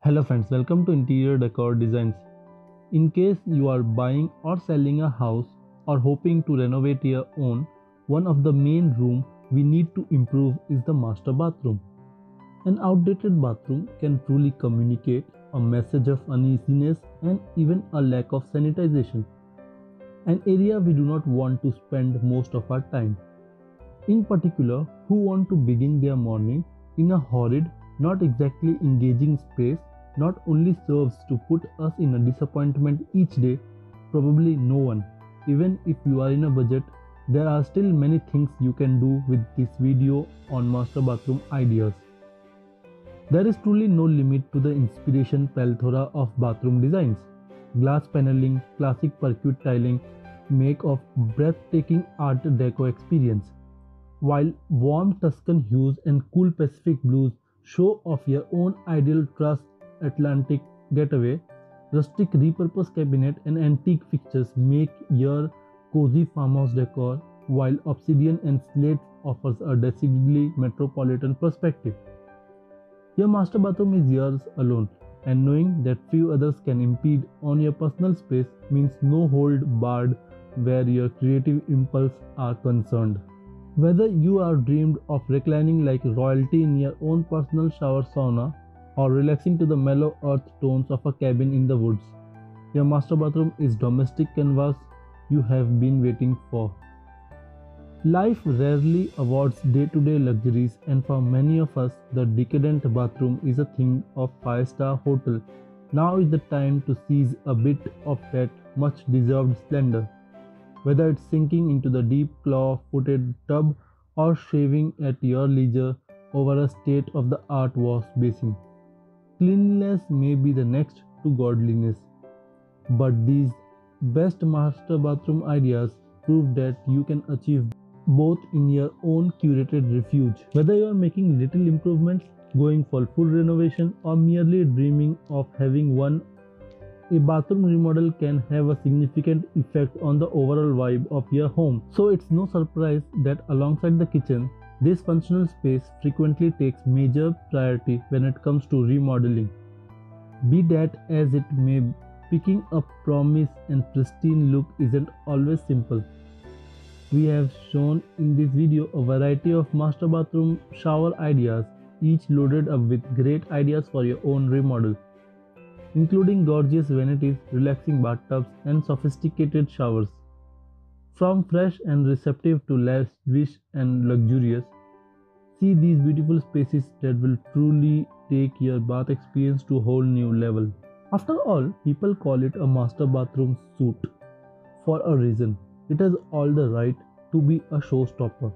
Hello friends, welcome to Interior Decor Designs. In case you are buying or selling a house or hoping to renovate your own, one of the main room we need to improve is the master bathroom. An outdated bathroom can truly communicate a message of uneasiness and even a lack of sanitization, an area we do not want to spend most of our time. In particular, who want to begin their morning in a horrid, not exactly engaging space not only serves to put us in a disappointment each day, probably no one. Even if you are in a budget, there are still many things you can do with this video on master bathroom ideas. There is truly no limit to the inspiration plethora of bathroom designs. Glass paneling, classic parquet tiling make of breathtaking art deco experience, while warm Tuscan hues and cool Pacific blues show off your own ideal transatlantic getaway. Rustic repurposed cabinet and antique fixtures make your cozy farmhouse decor, while obsidian and slate offers a decidedly metropolitan perspective. Your master bathroom is yours alone, and knowing that few others can impede on your personal space means no hold barred where your creative impulses are concerned. Whether you are dreamed of reclining like royalty in your own personal shower sauna or relaxing to the mellow earth tones of a cabin in the woods, your master bathroom is domestic canvas you have been waiting for. Life rarely awards day-to-day luxuries, and for many of us, the decadent bathroom is a thing of five-star hotel. Now is the time to seize a bit of that much-deserved splendor. Whether it's sinking into the deep claw-footed tub or shaving at your leisure over a state-of-the-art wash basin, cleanliness may be the next to godliness. But these best master bathroom ideas prove that you can achieve both in your own curated refuge. Whether you are making little improvements, going for full renovation, or merely dreaming of having one, a bathroom remodel can have a significant effect on the overall vibe of your home. So it's no surprise that alongside the kitchen, this functional space frequently takes major priority when it comes to remodeling. Be that as it may, picking a promise and pristine look isn't always simple. We have shown in this video a variety of master bathroom shower ideas, each loaded up with great ideas for your own remodel, including gorgeous vanities, relaxing bathtubs, and sophisticated showers. From fresh and receptive to lavish and luxurious, see these beautiful spaces that will truly take your bath experience to a whole new level. After all, people call it a master bathroom suite for a reason. It has all the right to be a showstopper.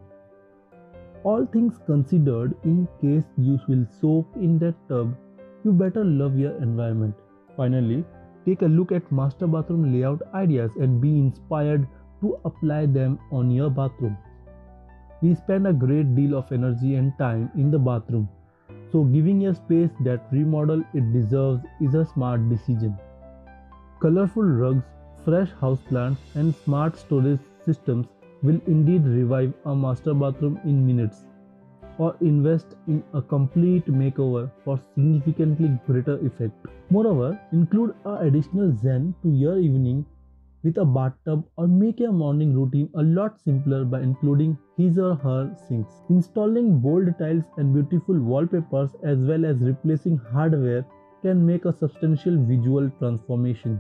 All things considered, in case you will soak in that tub, you better love your environment. Finally, take a look at master bathroom layout ideas and be inspired to apply them on your bathroom. We spend a great deal of energy and time in the bathroom, so giving your space that remodel it deserves is a smart decision. Colorful rugs, fresh houseplants, and smart storage systems will indeed revive a master bathroom in minutes, or invest in a complete makeover for significantly greater effect. Moreover, include an additional zen to your evening with a bathtub, or make your morning routine a lot simpler by including his or her sinks. Installing bold tiles and beautiful wallpapers as well as replacing hardware can make a substantial visual transformation.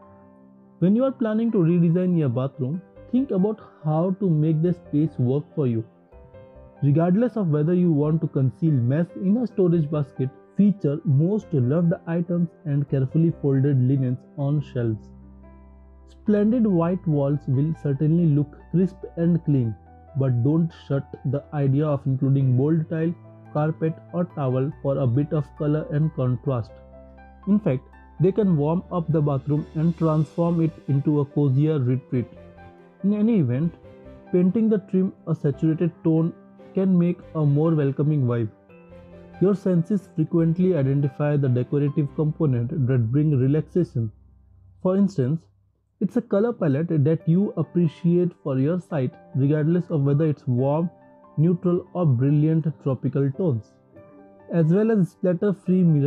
When you are planning to redesign your bathroom, think about how to make the space work for you. Regardless of whether you want to conceal mess in a storage basket, feature most loved items and carefully folded linens on shelves. Splendid white walls will certainly look crisp and clean, but don't shut the idea of including bold tile, carpet, or towel for a bit of color and contrast. In fact, they can warm up the bathroom and transform it into a cozier retreat. In any event, painting the trim a saturated tone can make a more welcoming vibe. Your senses frequently identify the decorative component that bring relaxation. For instance, it's a color palette that you appreciate for your site, regardless of whether it's warm, neutral, or brilliant tropical tones, as well as splatter-free mirror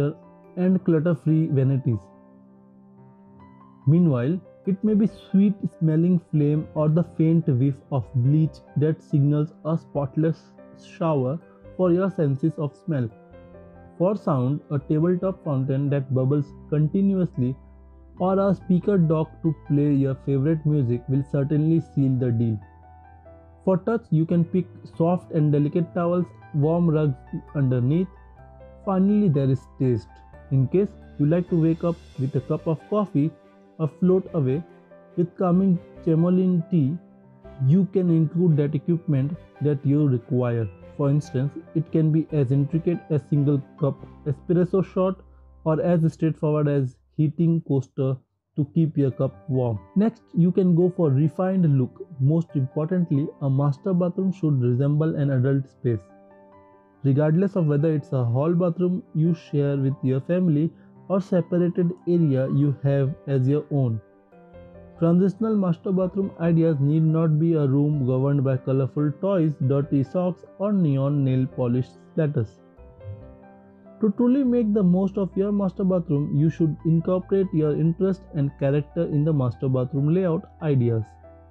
and clutter-free vanities. Meanwhile, it may be sweet smelling flame or the faint whiff of bleach that signals a spotless shower for your senses of smell. For sound, a tabletop fountain that bubbles continuously or a speaker dock to play your favorite music will certainly seal the deal. For touch, you can pick soft and delicate towels, warm rugs underneath. Finally, there is taste. In case you like to wake up with a cup of coffee or float away with calming chamomile tea, you can include that equipment that you require. For instance, it can be as intricate as single cup espresso shot or as straightforward as heating coaster to keep your cup warm. Next, you can go for refined look. Most importantly, a master bathroom should resemble an adult space. Regardless of whether it's a hall bathroom you share with your family or separated area you have as your own. Transitional master bathroom ideas need not be a room governed by colorful toys, dirty socks, or neon nail polish splatters. To truly make the most of your master bathroom, you should incorporate your interest and character in the master bathroom layout ideas.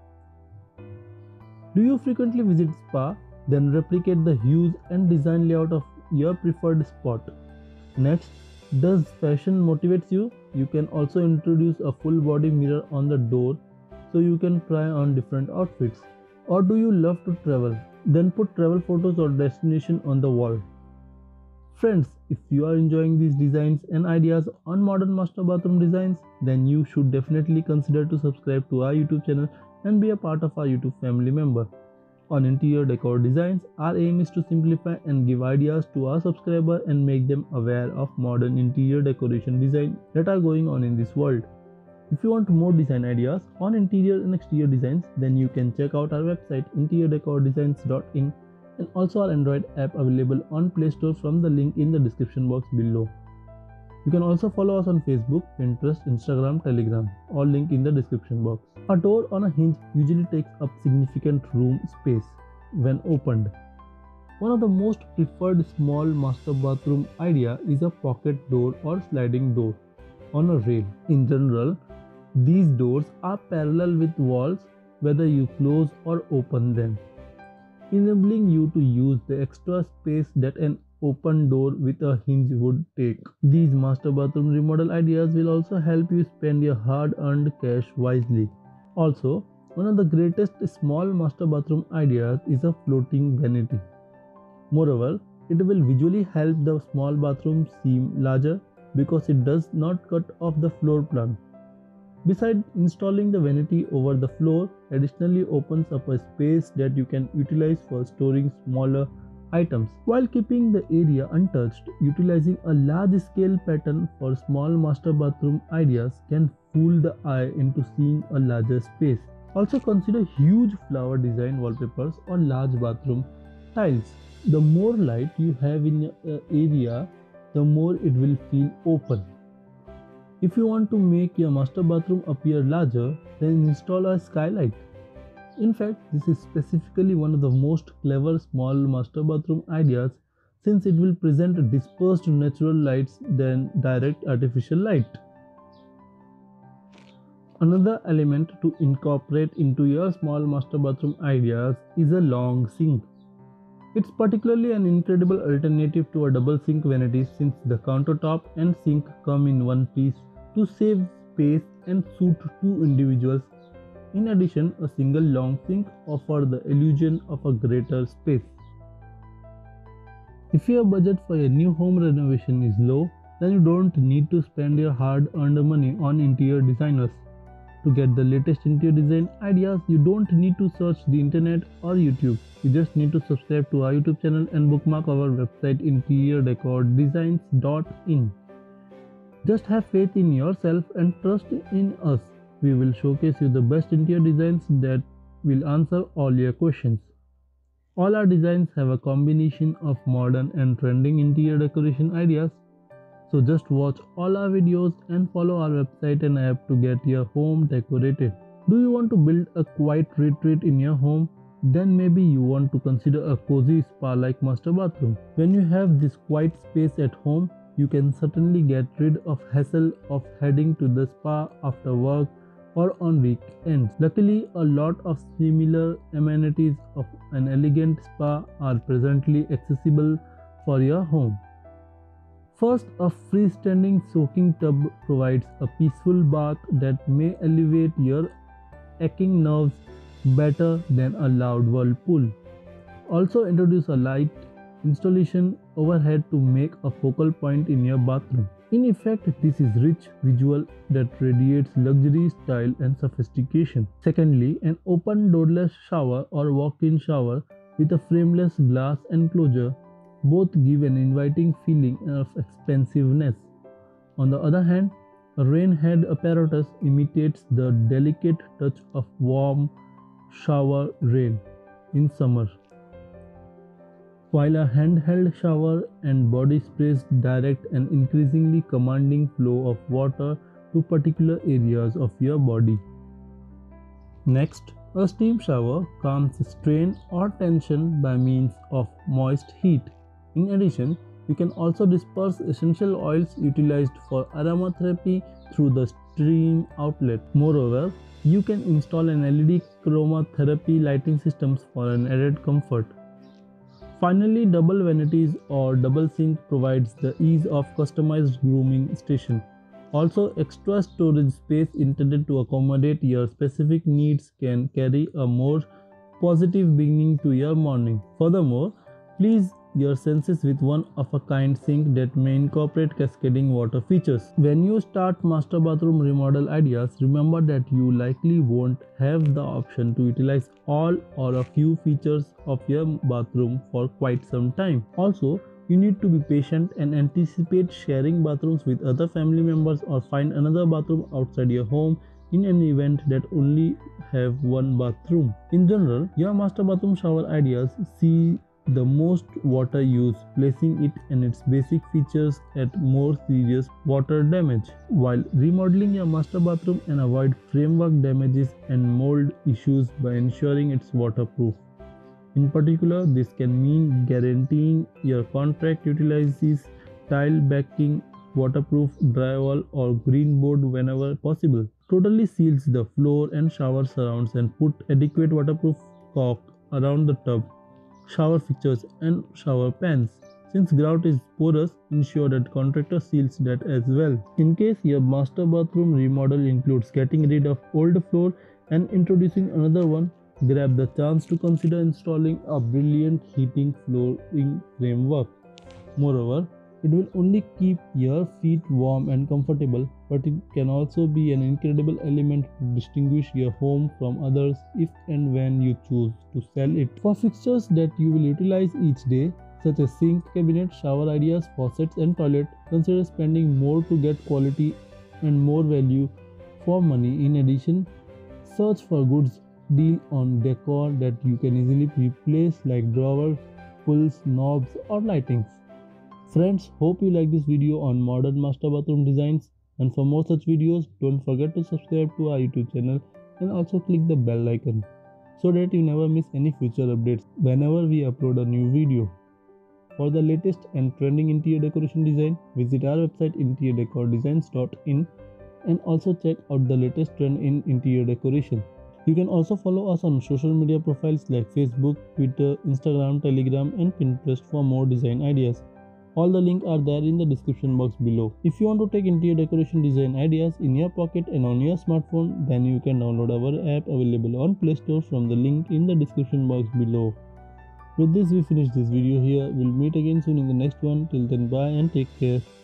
Do you frequently visit spa? Then replicate the hues and design layout of your preferred spot. Next, does fashion motivates you? You can also introduce a full body mirror on the door so you can try on different outfits. Or do you love to travel? Then put travel photos or destination on the wall. Friends, if you are enjoying these designs and ideas on modern master bathroom designs, then you should definitely consider to subscribe to our YouTube channel and be a part of our YouTube family member. On interior decor designs, our aim is to simplify and give ideas to our subscribers and make them aware of modern interior decoration design that are going on in this world. If you want more design ideas on interior and exterior designs, then you can check out our website interiordecordesigns.in and also our Android app available on Play Store from the link in the description box below. You can also follow us on Facebook, Pinterest, Instagram, Telegram, all link in the description box. A door on a hinge usually takes up significant room space when opened. One of the most preferred small master bathroom idea is a pocket door or sliding door on a rail. In general, these doors are parallel with walls whether you close or open them, enabling you to use the extra space that an open door with a hinge would take. These master bathroom remodel ideas will also help you spend your hard-earned cash wisely. Also, one of the greatest small master bathroom ideas is a floating vanity. Moreover, it will visually help the small bathroom seem larger because it does not cut off the floor plan. Besides, installing the vanity over the floor additionally opens up a space that you can utilize for storing smaller items while keeping the area untouched. Utilizing a large scale pattern for small master bathroom ideas can fool the eye into seeing a larger space. Also consider huge flower design wallpapers on large bathroom tiles. The more light you have in your area, the more it will feel open. If you want to make your master bathroom appear larger, then install a skylight. In fact, this is specifically one of the most clever small master bathroom ideas since it will present dispersed natural lights than direct artificial light. Another element to incorporate into your small master bathroom ideas is a long sink. It's particularly an incredible alternative to a double sink vanity since the countertop and sink come in one piece to save space and suit two individuals. In addition, a single long sink offers the illusion of a greater space. If your budget for a new home renovation is low, then you don't need to spend your hard-earned money on interior designers. To get the latest interior design ideas, you don't need to search the internet or YouTube. You just need to subscribe to our YouTube channel and bookmark our website interiordecordesigns.in. Just have faith in yourself and trust in us. We will showcase you the best interior designs that will answer all your questions. All our designs have a combination of modern and trending interior decoration ideas. So just watch all our videos and follow our website and app to get your home decorated. Do you want to build a quiet retreat in your home? Then maybe you want to consider a cozy spa-like master bathroom. When you have this quiet space at home, you can certainly get rid of hassle of heading to the spa after work or on weekends. Luckily, a lot of similar amenities of an elegant spa are presently accessible for your home. First, a freestanding soaking tub provides a peaceful bath that may elevate your aching nerves better than a loud whirlpool. Also, introduce a light installation overhead to make a focal point in your bathroom. In effect, this is rich visual that radiates luxury, style, and sophistication. Secondly, an open doorless shower or walk-in shower with a frameless glass enclosure both give an inviting feeling of expansiveness. On the other hand, a rain head apparatus imitates the delicate touch of warm shower rain in summer, while a handheld shower and body sprays direct an increasingly commanding flow of water to particular areas of your body. Next, a steam shower calms strain or tension by means of moist heat. In addition, you can also disperse essential oils utilized for aromatherapy through the steam outlet. Moreover, you can install an LED chromotherapy lighting systems for an added comfort. Finally, double vanities or double sink provides the ease of customized grooming station. Also, extra storage space intended to accommodate your specific needs can carry a more positive beginning to your morning. Furthermore, please your senses with one of a kind sink that may incorporate cascading water features. When you start master bathroom remodel ideas, remember that you likely won't have the option to utilize all or a few features of your bathroom for quite some time. Also, you need to be patient and anticipate sharing bathrooms with other family members or find another bathroom outside your home in an event that only have one bathroom. In general, your master bathroom shower ideas see the most water use, placing it and its basic features at more serious water damage, while remodeling your master bathroom and avoid framework damages and mold issues by ensuring it's waterproof. In particular, this can mean guaranteeing your contract utilizes tile backing, waterproof drywall or green board whenever possible. Totally seals the floor and shower surrounds and put adequate waterproof caulk around the tub, shower fixtures and shower pans. Since grout is porous, ensure that contractor seals that as well. In case your master bathroom remodel includes getting rid of old floor and introducing another one, grab the chance to consider installing a brilliant heating flooring framework. Moreover, it will only keep your feet warm and comfortable, but it can also be an incredible element to distinguish your home from others if and when you choose to sell it. For fixtures that you will utilize each day, such as sink, cabinet, shower ideas, faucets and toilet, consider spending more to get quality and more value for money. In addition, search for goods deal on decor that you can easily replace like drawers, pulls, knobs or lightings. Friends, hope you like this video on modern master bathroom designs, and for more such videos, don't forget to subscribe to our YouTube channel and also click the bell icon so that you never miss any future updates whenever we upload a new video. For the latest and trending interior decoration design, visit our website interiordecordesigns.in and also check out the latest trend in interior decoration. You can also follow us on social media profiles like Facebook, Twitter, Instagram, Telegram and Pinterest for more design ideas. All the links are there in the description box below. If you want to take interior decoration design ideas in your pocket and on your smartphone, then you can download our app available on Play Store from the link in the description box below. With this, we finish this video here. We'll meet again soon in the next one. Till then, bye and take care.